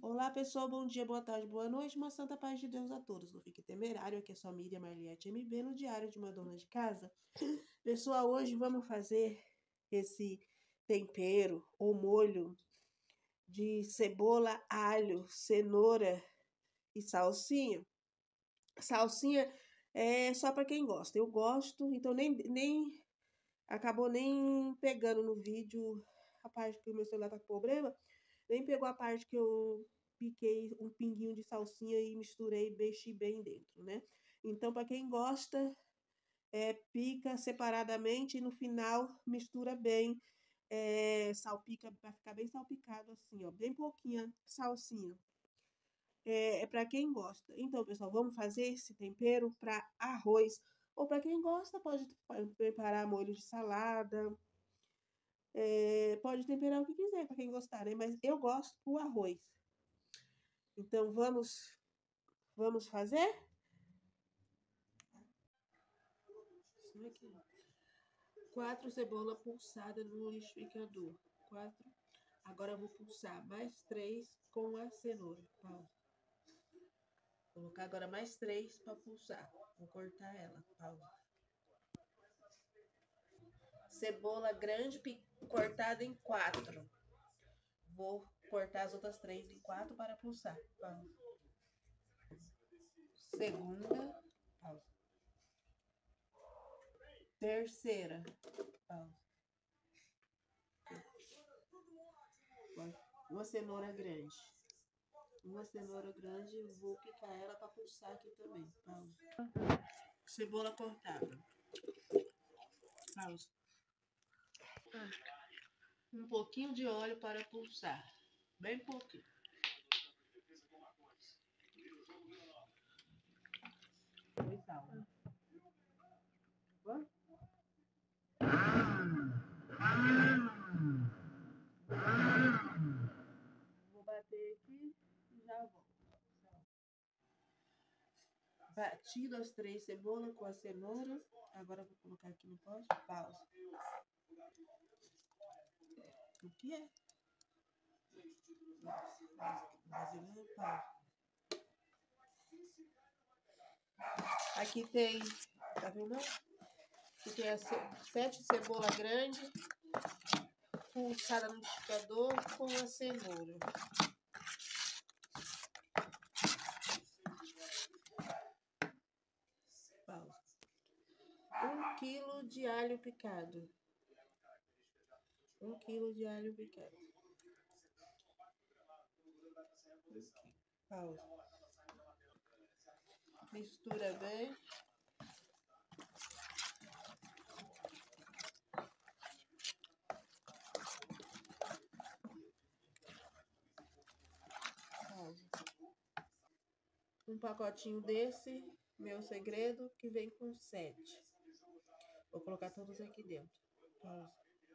Olá pessoal, bom dia, boa tarde, boa noite, uma santa paz de Deus a todos. Não fique temerário, aqui é só Miriam Marliette MB no Diário de uma Dona de Casa. Pessoal, hoje vamos fazer esse tempero ou molho de cebola, alho, cenoura e salsinha. Salsinha é só para quem gosta, eu gosto, então nem acabou nem pegando no vídeo a parte que o meu celular tá com problema, nem pegou a parte que eu piquei um pinguinho de salsinha e misturei e mexi bem dentro, né? Então, para quem gosta, pica separadamente e no final mistura bem, salpica, para ficar bem salpicado assim, ó, bem pouquinha salsinha. É para quem gosta. Então, pessoal, vamos fazer esse tempero para arroz. Ou para quem gosta, pode preparar molho de salada. Pode temperar o que quiser, para quem gostar, né? Mas eu gosto pro arroz. Então, vamos fazer? Isso aqui. 4 cebolas pulsadas no liquidificador. 4. Agora eu vou pulsar mais 3 com a cenoura. Pausa. Vou colocar agora mais 3 para pulsar. Vou cortar ela. Pausa. Cebola grande cortada em 4. Vou cortar as outras 3 em 4 para pulsar. Pausa. Segunda. Pausa. Terceira. Pausa. Uma cenoura grande. Uma cenoura grande, vou picar ela para pulsar aqui também. Pausa. Cebola cortada. Pausa. Um pouquinho de óleo para pulsar. Bem pouquinho. Foi sal. Vou bater aqui e já volto. Batido as 3 cebolas com a cenoura. Agora vou colocar aqui no pote. Pausa. O que é? Brasileiro, pausa. Aqui tem, tá vendo? Aqui tem as 7 cebolas grandes, pulsada no liquidificador com a cenoura. Pausa. 1 quilo de alho picado. 1 quilo de alho picado. Pausa. Mistura bem. Pausa. Um pacotinho desse, meu segredo, que vem com 7. Vou colocar todos aqui dentro. Pausa.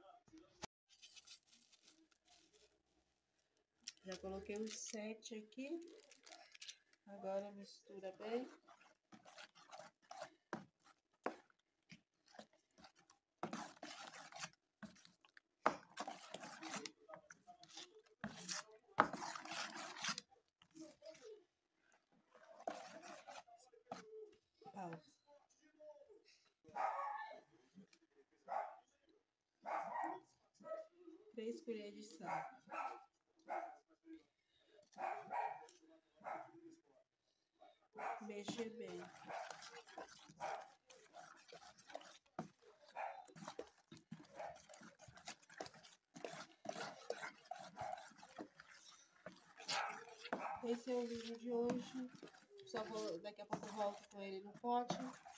Já coloquei os 7 aqui. Agora mistura bem. Pausa. 3 colheres de sal. Mexer bem. Esse é o vídeo de hoje. Só vou, daqui a pouco eu volto com ele no pote.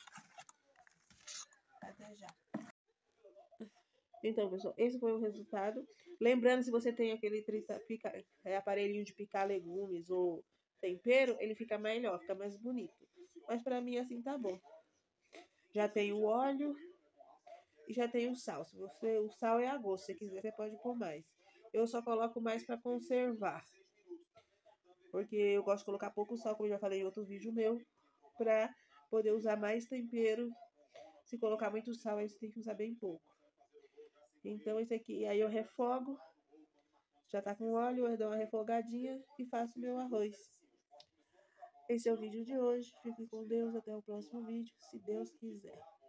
Até já. Então, pessoal, esse foi o resultado. Lembrando, se você tem aquele aparelhinho de picar legumes ou tempero, ele fica melhor, fica mais bonito. Mas pra mim assim tá bom. Já tem o óleo e já tem o sal. O sal é a gosto, se quiser você pode pôr mais. Eu só coloco mais para conservar. Porque eu gosto de colocar pouco sal, como eu já falei em outro vídeo meu, para poder usar mais tempero. Se colocar muito sal, aí você tem que usar bem pouco. Então, esse aqui, aí eu refogo, Já tá com óleo, eu dou uma refogadinha e faço meu arroz. Esse é o vídeo de hoje. Fiquem com Deus. Até o próximo vídeo, se Deus quiser.